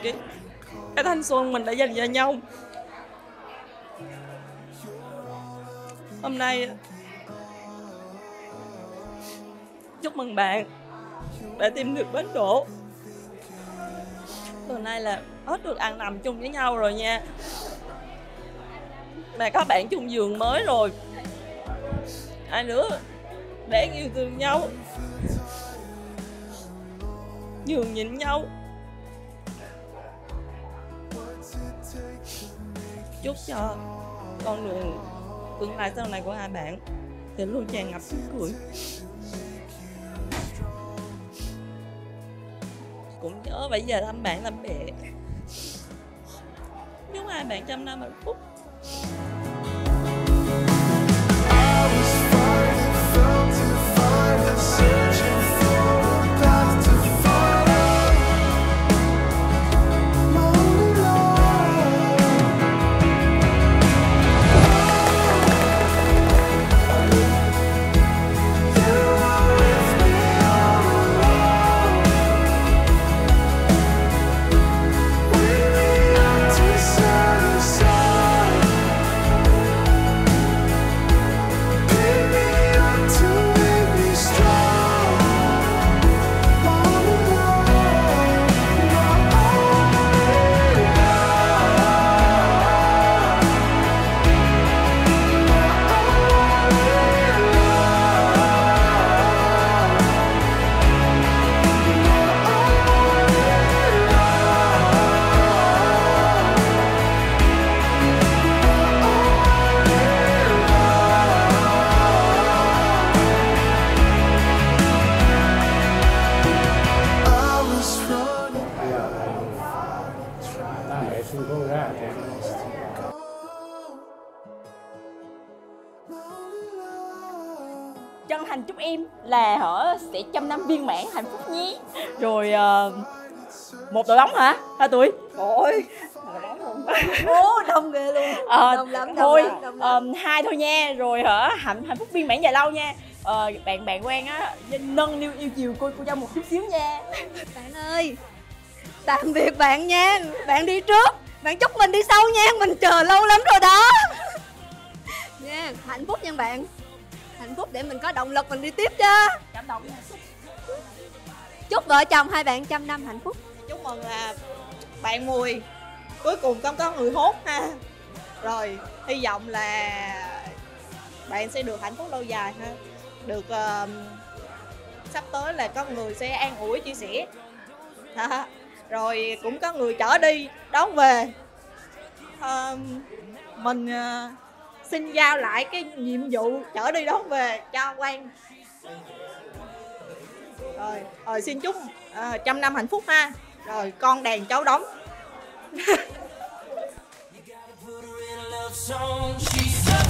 cái thanh xuân mình đã dành cho nhau. Hôm nay chúc mừng bạn đã tìm được bến đỗ. Từ nay là hết được ăn nằm chung với nhau rồi nha. Mà các bạn chung giường mới rồi, hai đứa để yêu thương nhau, nhường nhịn nhau. Chúc cho con đường tương lai sau này của hai bạn thì luôn tràn ngập tiếng cười. Cũng nhớ bây giờ thăm bạn làm mẹ. Chúc hai bạn trăm năm hạnh phúc. Chân thành chúc em là họ sẽ 100 năm viên mãn hạnh phúc nhé. Rồi một đội bóng hả? 2 tuổi. Ôi, đông ghê luôn. Đông lắm. Thôi, 2 thôi nha. Rồi hả hạnh phúc viên mãn dài lâu nha. Bạn quen á nâng niu yêu chiều cô cho một chút xíu nha. Bạn ơi, tạm biệt bạn nha. Bạn đi trước, bạn chúc mình đi sau nha. Mình chờ lâu lắm rồi đó. Nha, hạnh phúc nha bạn. Hạnh phúc để mình có động lực mình đi tiếp chứ. Cảm động. Chúc vợ chồng hai bạn 100 năm hạnh phúc. Chúc mừng là bạn Mùi cuối cùng cũng có người hốt ha. Rồi hy vọng là bạn sẽ được hạnh phúc lâu dài ha. Được sắp tới là có người sẽ an ủi chia sẻ đó. Rồi cũng có người chở đi đón về. Mình xin giao lại cái nhiệm vụ chở đi đón về cho Quang. Rồi xin chúc 100 năm hạnh phúc ha. Rồi con đàn cháu đóng.